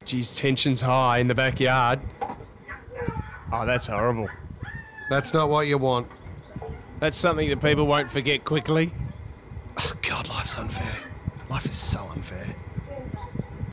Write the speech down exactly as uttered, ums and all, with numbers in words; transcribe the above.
Geez, tension's high in the backyard. Oh, that's horrible. That's not what you want. That's something that people won't forget quickly. Oh, God, life's unfair. Life is so unfair.